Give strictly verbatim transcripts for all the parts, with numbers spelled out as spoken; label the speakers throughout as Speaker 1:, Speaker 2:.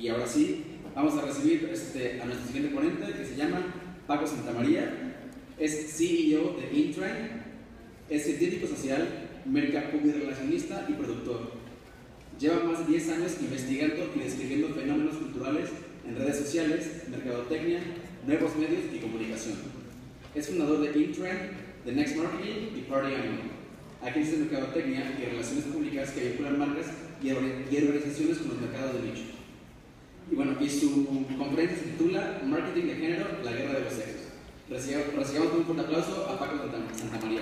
Speaker 1: Y ahora sí, vamos a recibir este, a nuestro siguiente ponente, que se llama Paco Santamaría. Es C E O de Intrain, es científico social, mercapubirrelacionista y productor. Lleva más de diez años investigando y describiendo fenómenos culturales en redes sociales, mercadotecnia, nuevos medios y comunicación. Es fundador de Intrain, The Next Marketing y Party Animal, agencias de mercadotecnia y relaciones públicas que vinculan marcas y organizaciones con los mercados de nicho. Y bueno, y su conferencia se titula Marketing de Género, la guerra de los sexos. Recibamos un fuerte aplauso a Paco Santamaría.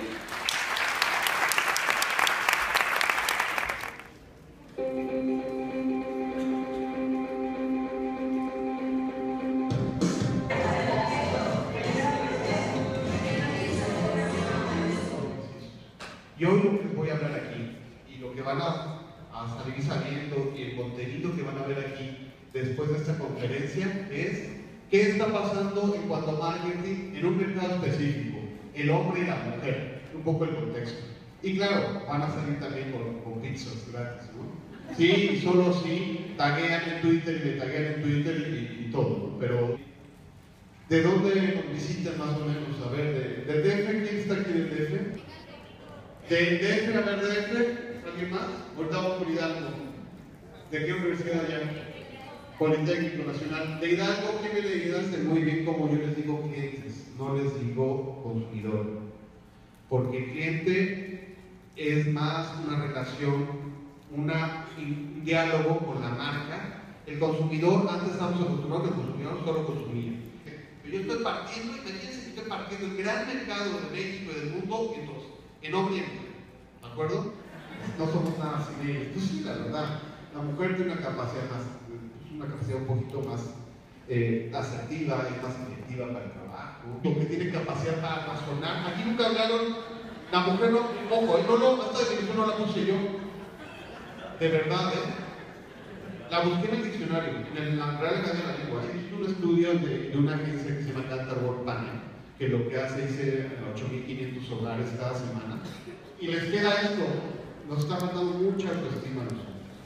Speaker 2: Y hoy lo que les voy a hablar aquí, y lo que van a, a salir sabiendo, y el contenido que van a ver aquí después de esta conferencia, es qué está pasando en cuanto a marketing en un mercado específico, el hombre y la mujer, un poco el contexto. Y claro, van a salir también con, con pizzas gratis, ¿no? Sí, solo sí, taguean en Twitter y me taguean en Twitter y, y todo, ¿no? Pero ¿de dónde nos visitan más o menos? A ver, ¿de, ¿del D F? ¿Quién está aquí del D F? ¿Del D F? A ver, ¿D F? ¿Alguien más? Ahorita vamos por Hidalgo. ¿De qué universidad allá? Politécnico Nacional. De Hidalgo, ¿qué me le digas? Muy bien, como yo les digo clientes, no les digo consumidor. Porque el cliente es más una relación, una, un diálogo con la marca. El consumidor, antes estábamos acostumbrados que el consumidor solo consumía. Pero yo estoy partiendo, imagínense que estoy partiendo el gran mercado de México y del mundo en dos, en hombre y en mujer. ¿De acuerdo? No somos nada así de ellos. Pues sí, la verdad. La mujer tiene una capacidad más, una capacidad un poquito más eh, asertiva, es más efectiva para el trabajo, porque tiene capacidad para razonar. Aquí nunca hablaron, la mujer no, ojo, no, no, esta definición no la puse yo, de verdad, ¿eh? La busqué en el diccionario, en la Real Academia de la Lengua. Es un estudio de, de una agencia que se llama Cantar Panel, que lo que hace es ocho mil quinientos hogares cada semana, y les queda esto, nos está mandando mucha autoestima a nosotros.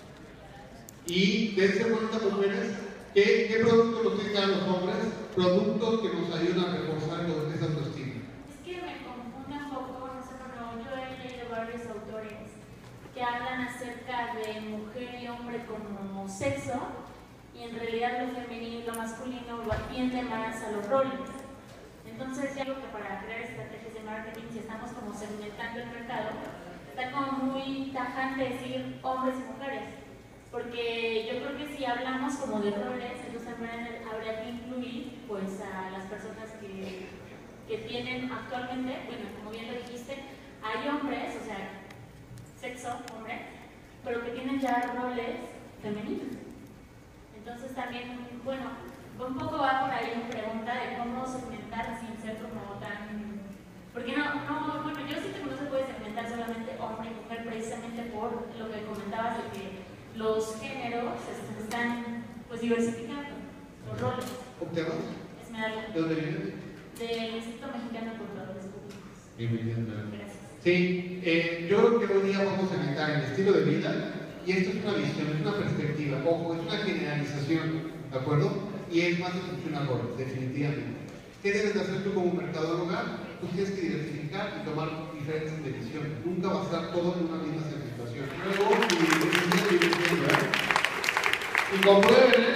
Speaker 2: Y dense cuenta, mujeres, ¿qué, qué productos nos tienen los hombres? Productos que nos ayudan a reforzar esa autoestima.
Speaker 3: Es que me confunde un poco, no sé, pero yo he leído varios autores que hablan acerca de mujer y hombre como sexo, y en realidad lo femenino y lo masculino lo atiende más a los roles. Entonces, ya digo que para crear estrategias de marketing, si estamos como segmentando el mercado, está como muy tajante decir hombres y mujeres. Porque yo creo que si hablamos como de roles, entonces también habría que incluir pues, a las personas que, que tienen actualmente, bueno, como bien lo dijiste, hay hombres, o sea, sexo, hombre, pero que tienen ya roles femeninos. Entonces también, bueno, un poco va por ahí mi pregunta de cómo segmentar sin ser como tan... Porque no, no, bueno, yo siento que no se puede segmentar solamente hombre y mujer precisamente por lo que comentabas de que los géneros están pues diversificando los roles.
Speaker 2: ¿Octavas?
Speaker 3: Esmeralda.
Speaker 2: ¿De dónde vienes?
Speaker 3: Del Instituto Mexicano de Controles Públicos.
Speaker 2: Bienvenido.
Speaker 3: Gracias.
Speaker 2: Sí, eh, yo creo que hoy día vamos a meditar en el estilo de vida, y esto es una visión, es una perspectiva, ojo, es una generalización, ¿de acuerdo? Y es más de función a roles, definitivamente. ¿Qué debes de hacer tú como mercadóloga? Tú tienes que identificar y tomar diferentes decisiones. Nunca va a estar todo en una misma situación. Luego, y, y, y comprueben, ¿eh?